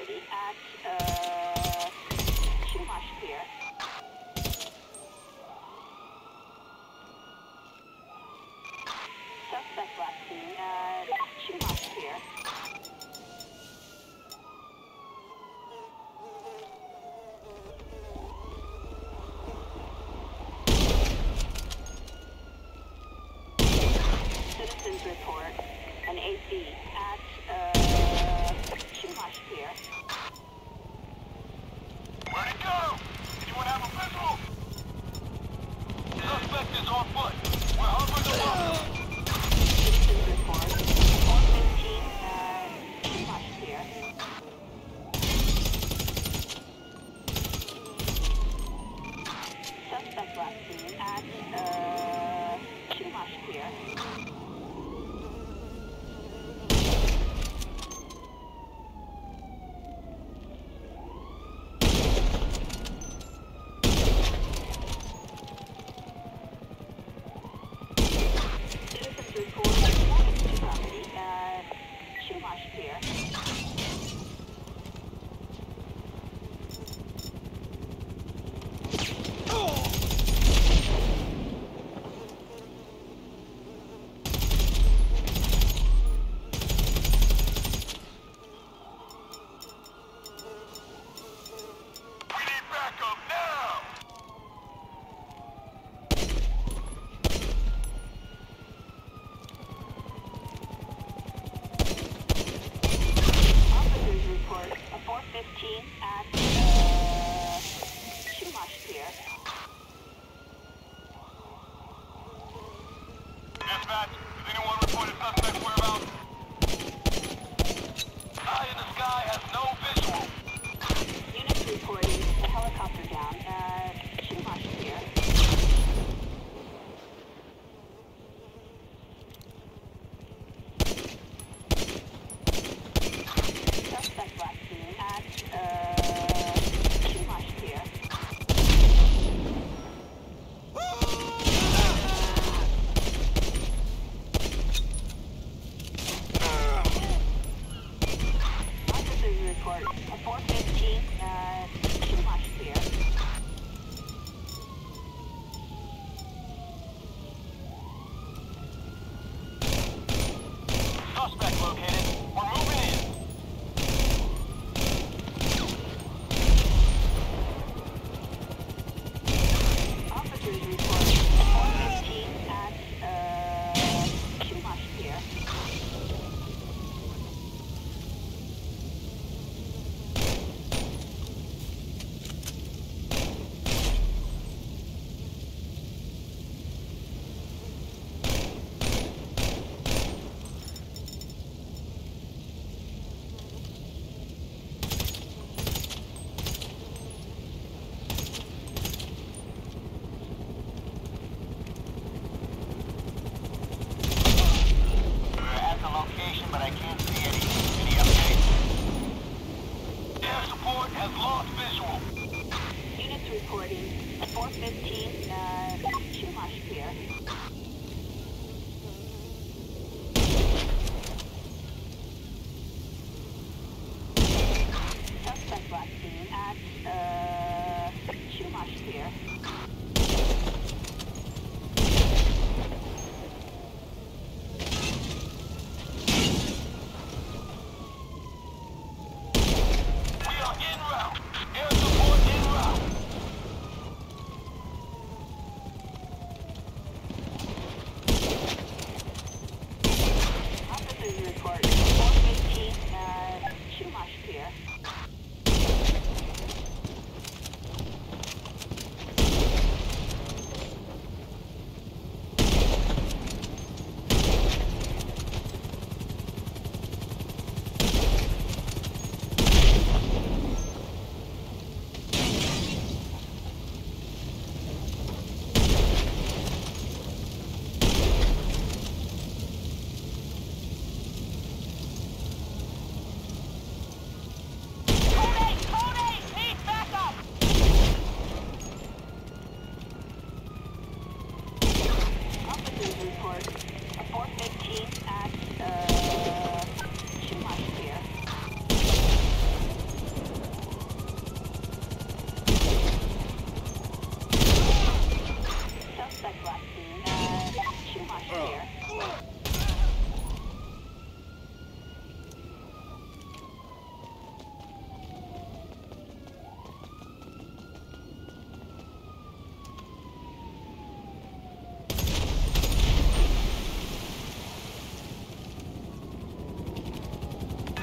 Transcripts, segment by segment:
property at Chumash Pier. Suspect last seen at Chumash Pier. Citizens report an AC at Chumash Pier. Where'd it go? Anyone have a visual? Suspect is on foot. We're hovering above. Citizens report 415 Chumash Pier. Suspect last seen at Chumash Pier. Citizens report damage to property at Chumash Pier. We need backup now! Officers report a 415 at Chumash Pier. Dispatch, has anyone reported suspect whereabouts? Eye in the sky has no visual. Units reporting a helicopter down at Chumash Pier. Suspect last seen at Chumash Pier. Officers report a 415 at Chumash Pier. Suspect located. We're moving in. Officers report a 415 at Chumash Pier. We're at the location, but I can't see any updates. Air support has lost visual. Units reporting a 415 at Chumash Pier. Suspect last seen at Chumash Pier. We are en route. Air support en route.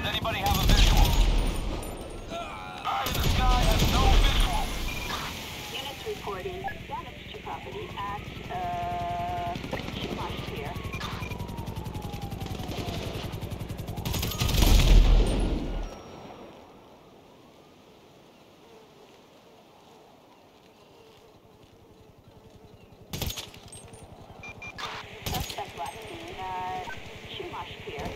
anybody have a visual? Eye in the sky has no visual. Units reporting damage to property at, Schumacher Pier. Suspect last seen, Schumacher Pier.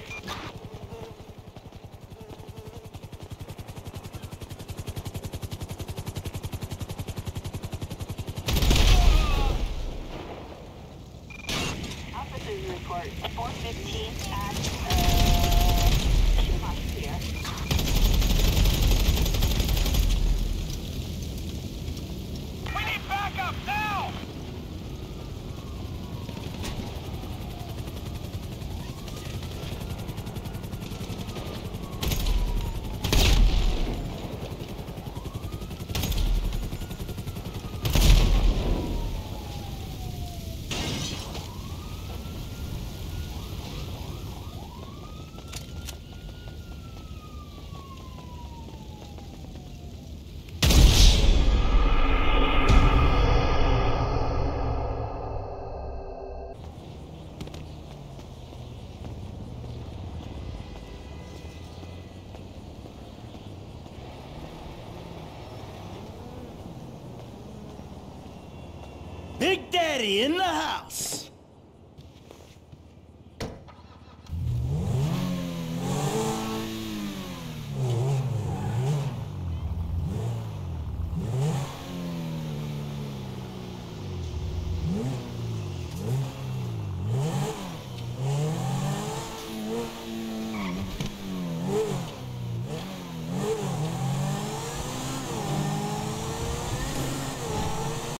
Officers report 415 at, Schumacher Pier. We need backup now! Big Daddy in the house.